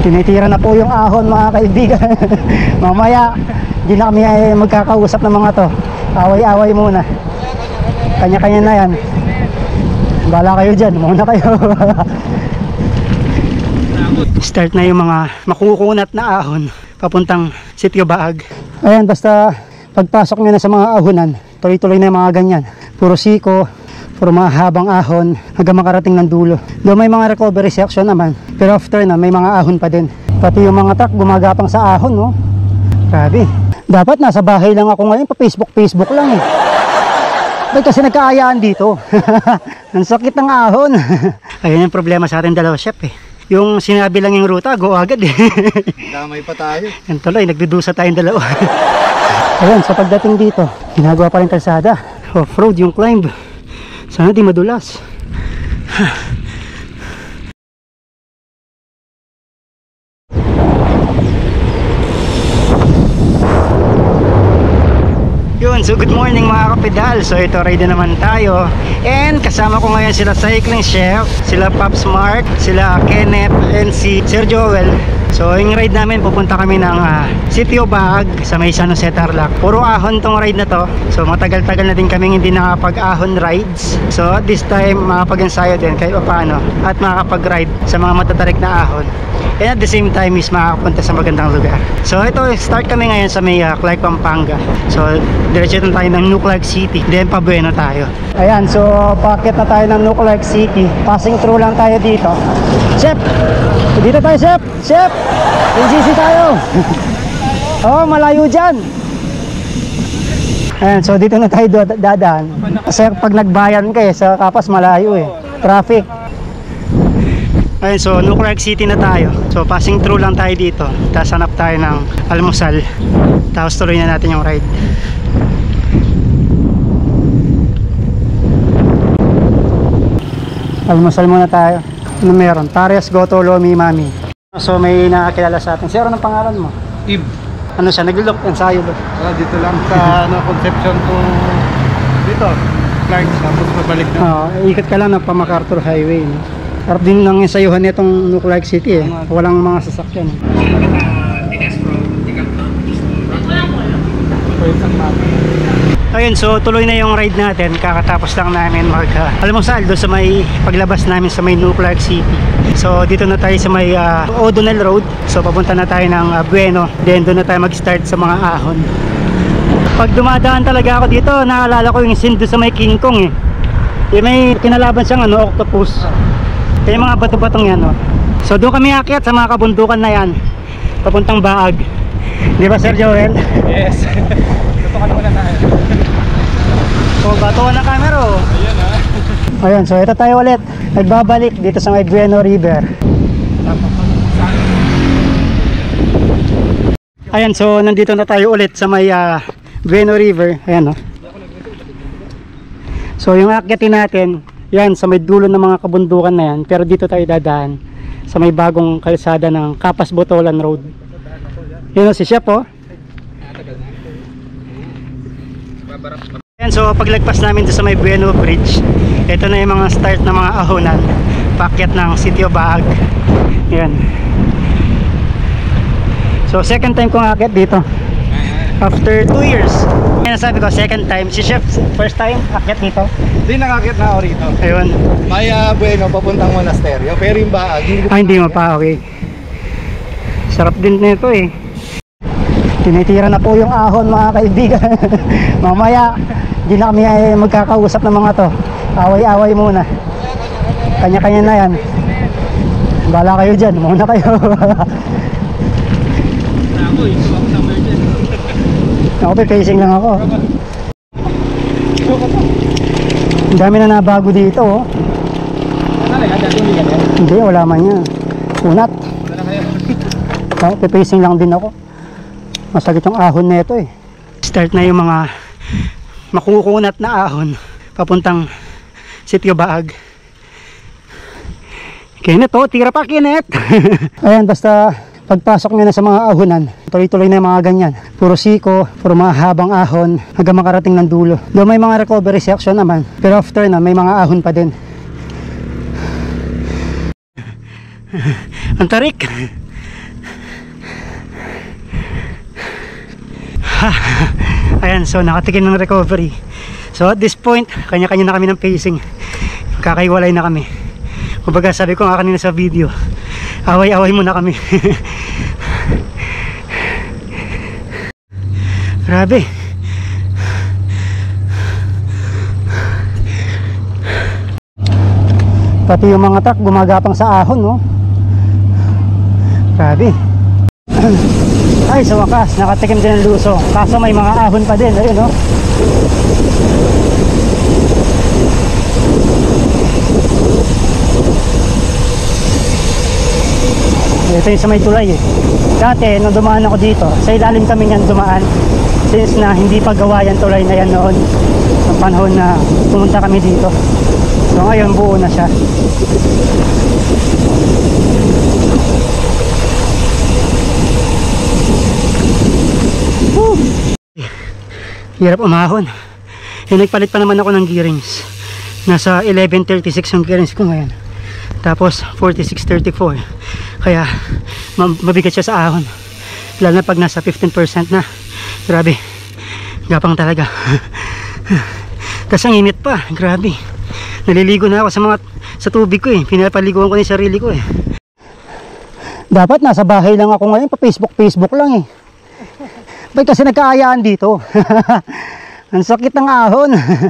Tinitira na po yung ahon mga kaibigan. Mamaya di na kami magkakausap ng mga to. Away-away muna. Kanya-kanya na yan. Bala kayo dyan, muna kayo. Start na yung mga makukunat na ahon papuntang Sitio Baag. Ayan, basta pagpasok nyo na sa mga ahonan, tuloy-tuloy na yung mga ganyan. Puro siko, puro mahabang ahon hanggang makarating ng dulo. Doon may mga recovery section naman, pero after na may mga ahon pa din. Pati yung mga truck gumagapang sa ahon, no? Grabe. Dapat nasa bahay lang ako ngayon, pa Facebook lang eh. Ba't kasi nagkaayaan dito? Ang sakit ng ahon. Ayun yung problema sa atin dalawa, chef eh. Yung sinabi lang yung ruta, go agad eh. Damay pa tayo. Yan tuloy, nagdudusa tayong dalawa. Ayun, sa pagdating dito, ginagawa pa rin kalsada. Off-road yung climb. Sana di madulas. Yun, so good morning mga kapedal. So ito, ride na naman tayo. And kasama ko ngayon sila Cycling Chef, sila Pops Mark, sila Kenneth, and si Sir Joel. So yung ride namin, pupunta kami ng Sitio Baag sa may San Jose Tarlac. Puro ahon tong ride na to. So matagal-tagal na din kami hindi nakapag-ahon rides. So at this time, makapag-ensayo din kahit paano. At makakapag-ride sa mga matatarik na ahon. And at the same time is makakapunta sa magandang lugar. So ito, start kami ngayon sa may Clark, Pampanga. So diretso na tayo ng Nuclark City. Then pa Bueno tayo. Ayan, so packet na tayo ng Nuclark City. Passing through lang tayo dito. Chef! Dito tayo, Chef! Chef! NCC tayo! Oh, malayo dyan! Ayan, so dito na tayo dadaan. Kasi pag nagbayan kayo sa Kapas, malayo eh. Traffic. Ayun, so Nuclark City na tayo. So passing through lang tayo dito. Tapos hanap tayo ng almusal. Tapos tuloy na natin yung ride. Almusal muna tayo. Ano meron? Pares, Goto, Lomi, Mami. So may nakakilala sa atin. Sir, anong pangalan mo? Steve. Ano siya? Nag-look ensayo ba? Dito lang sa Concepcion to dito. Clark, tapos mabalik na. Oo, ikot ka lang ng pa-MacArthur Highway. No? Harap din ng ensayuhan nitong Nuclark City eh. Walang mga sasakyan. Ayun, so tuloy na yung ride natin. Kakatapos lang namin almusal doon sa may paglabas namin sa may Nuclark City. So dito na tayo sa may O'Donnell Road. So papunta na tayo ng Bueno. Then doon na tayo mag-start sa mga ahon. Pag dumadaan talaga ako dito, naalala ko yung scene doon sa may King Kong eh. Yung may kinalaban siyang octopus. Kaya mga bato-batong yan, no? So doon kami aakyat sa mga kabundukan na yan papuntang Baag. Di ba, Sir Joel? Yes. Tutukan muna tayo. So batuan ng camera oh. Ayan ha. Ayun, so ito tayo ulit. Nagbabalik dito sa may Bueno River. Ayan, so nandito na tayo ulit sa may Bueno River. Ayan oh. So yung aakyatin natin, yan sa may dulo ng mga kabundukan na yan. Pero dito tayo dadaan sa may bagong kalsada ng Kapas Botolan Road. Yun o si Chef oh. Yan, so paglagpas namin sa may Bueno Bridge, ito na yung mga start ng mga ahonan paakyat ng Sitio Baag. Yan. So second time kong aakyat dito after 2 years. Yan sabi ko, second time. Si Chef first time aakyat dito. Hindi nakakit na ako rito. Ayun. May Bueno papuntang monasteryo. Pero yung Baag Hindi mo pa, okay. Sarap din nito eh. Tinitira na po yung ahon mga kaibigan. Mamaya di na kami magkakausap ng mga to. Away-away muna. Kanya-kanya na yan. Bala kayo dyan, muna kayo. Ako pipacing lang ako. Ang dami na nabago dito oh. Hindi, wala man yan. Unat. Ako pipacing lang din ako. Masakit yung ahon na ito eh. Start na yung mga makukunat na ahon papuntang Sitio Baag. Kenneth oh, tira pa Kenneth. Ayan, basta pagpasok nyo na sa mga ahonan, tuloy-tuloy na yung mga ganyan. Puro siko, puro mahabang ahon hanggang makarating ng dulo. Doon may mga recovery section naman, pero after na may mga ahon pa din. Ang tarik. Ayan, so nakatikim ng recovery. So at this point, kanya-kanya na kami ng pacing. Kakaiwalay na kami. Kumbaga sabi ko nga kanina sa video, away-away muna kami. Grabe. Pati yung mga truck gumagapang sa ahon, no? Grabe. Ay, sa wakas, nakatikim din ng luso. Kaso may mga ahon pa din, ayun, no? Ito yung sa may tulay eh. Dati, nung dumaan ako dito, sa ilalim kami niyan dumaan. Since na hindi pa gawa yan tulay na yan noon. Sa panahon na pumunta kami dito. So ngayon, buo na siya. Woo! Hirap umahon. Nagpalit pa naman ako ng gearings. Nasa 1136 yung gearings ko ngayon. Tapos 4634. Kaya mabigat siya sa ahon. Lalo na pag nasa 15% na. Grabe. Gapang talaga. Tapos ang init pa. Grabe. Naliligo na ako sa tubig ko eh. Pinapaliguan ko na yung sarili ko eh. Dapat nasa bahay lang ako ngayon. Pa Facebook lang eh. Ba't kasi nagkaayaan dito? Ang sakit ng ahon.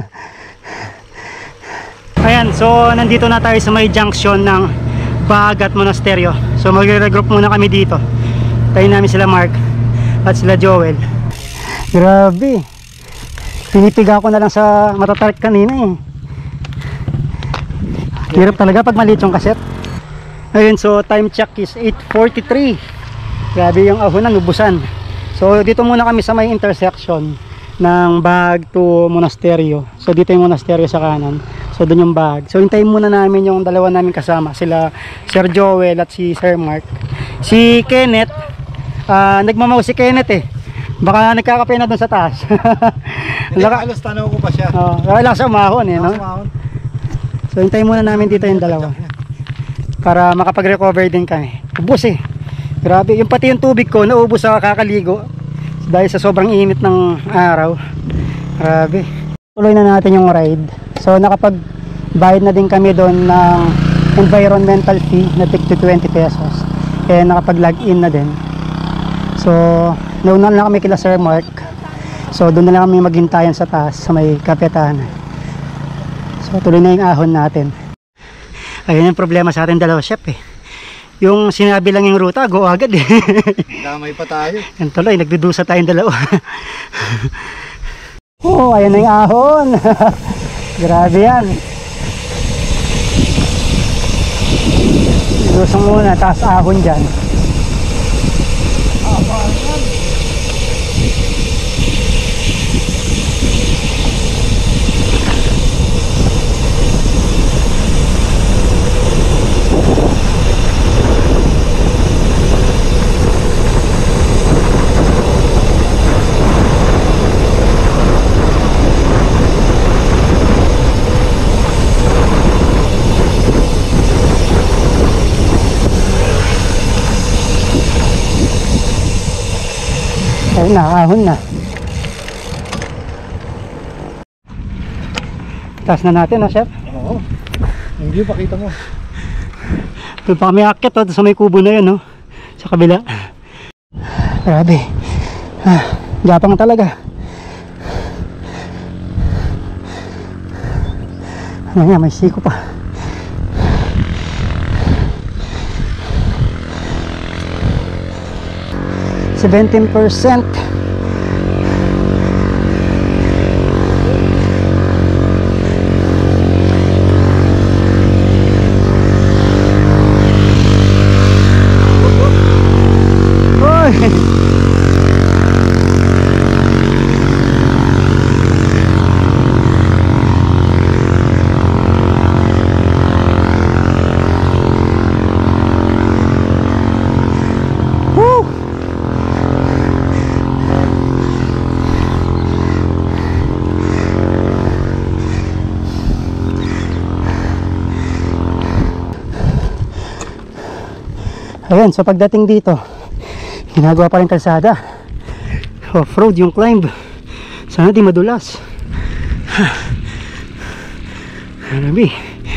Ayan, so nandito na tayo sa may junction ng Bag at Monasteryo. So magre-regroup muna kami dito. Tayo namin sila Mark at sila Joel. Grabe. Pinipiga ko na lang sa matatarik kanina eh. Hirap talaga pag maliit yung kaset. Ayun, so time check is 8:43. Grabe yung ahon na nubusan. So dito muna kami sa may intersection ng Bag to Monasteryo. So dito yung Monasteryo sa kanan. So doon yung Bag. So hintayin muna namin yung dalawa namin kasama, sila Sir Joel at si Sir Mark. Si Kenneth, nagmamaw si Kenneth eh. Baka nagkakape na doon sa taas. Halos tanaw ko pa siya. Wala sa umahon eh, no? So hintayin muna namin dito yung dalawa para makapag-recover din kami. Ubus eh. Grabe, yung pati yung tubig ko naubos sa kakaligo dahil sa sobrang init ng araw. Grabe. Tuloy na natin yung ride. So nakapag-bayad na din kami doon ng environmental fee na tig 20 pesos. Kaya nakapag-log-in na din. So nauna na kami kila Sir Mark. So doon na lang kami maghintayan sa taas sa may kapetanan. So tuloy na yung ahon natin. Ayun yung problema sa ating dalawa, chef eh. Yung sinabi lang yung ruta, go agad eh. Damay pa tayo. Yan tuloy, nagdudusa tayong dalawa. Oh, ayan na yung ahon. Grabe yan. Dudusang muna, taas ahon dyan. Ayun na, ahon na. Taas na natin, no, chef? Oo. Yung view, pakita mo. Doon pa kami akit, oh, sa may kubo na yun, no? Sa kabila. Grabe. Gapang talaga. Ano nga, may siko pa. $17%. Ayan, so pagdating dito, ginagawa pa rin kalsada. off-road yung climb. Sana di madulas. Grabe.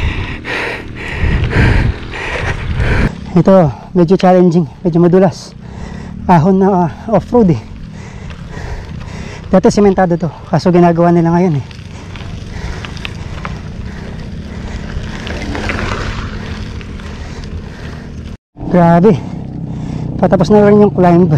Ito, medyo challenging, medyo madulas. Ahon na off-road eh. Dati sementado to, kaso ginagawa nila ngayon eh. Grabe. Patapos na rin yung climb.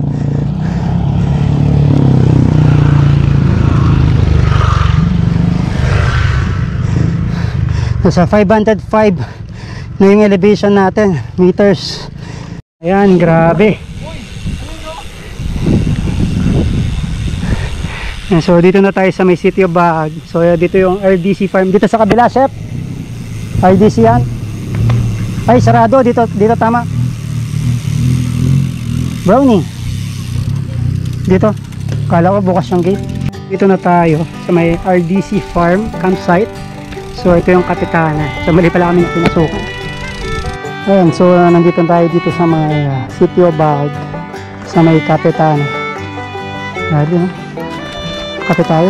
Nasa 505 na yung elevation natin, meters. Ayan, grabe. So dito na tayo sa may City of Baag. So dito yung RDC farm. Dito sa kabila, chef. RDC yan. Ay, sarado. Dito tama. Brownie. Dito. Kala ko bukas yung gate. Dito na tayo sa may RDC farm campsite. So ito yung kapitana. So mali pala kami na pinasukan. Ayan, so nandito tayo dito sa may City of Baag. Sa may kapitana. Grabe, no? Kape tayo.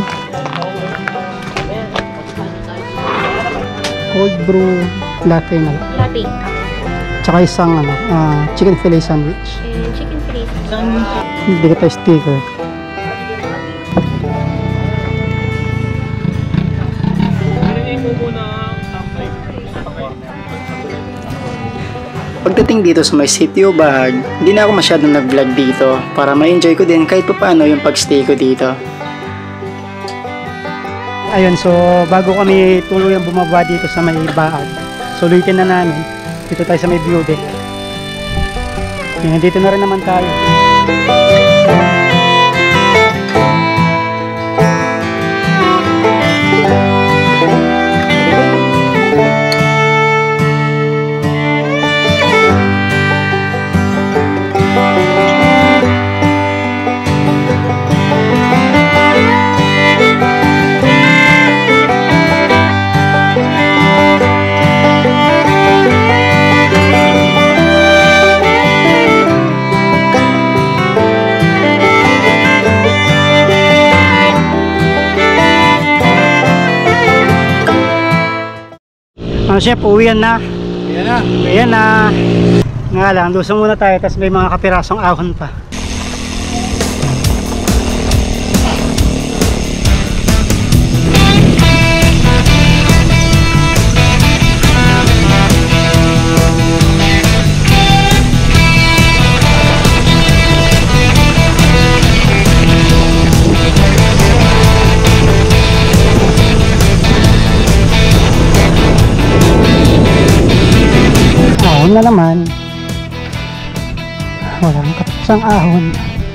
Cold brew latte na lang. Latte. Tsaka isang chicken fillet sandwich. Chicken fillet sandwich. Bigyan tayo sticker. Pagdating dito sa may City of Baag, hindi na ako masyadong nag-vlog dito para ma-enjoy ko din kahit pa paano yung pag-stay ko dito. Ayun, so bago kami tuluyang bumaba dito sa may Baag, so ulitin na namin dito tayo sa may view deck. Ayan, dito na rin naman tayo. Chef, uwian na. Yan na. Uwian na. Nga lang, lusong muna tayo kasi may mga kapirasong ahon pa. Ahon na naman. Walang kapasang ahon.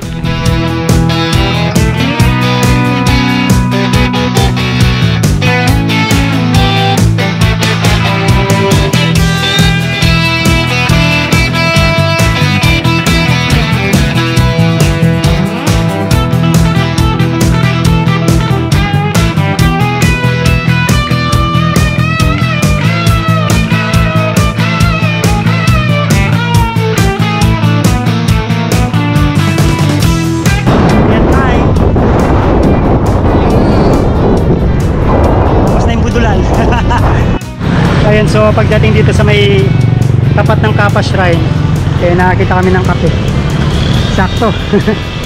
Ayan, so pagdating dito sa may tapat ng Kappa Shrine, nakakita kami ng kape. Sakto.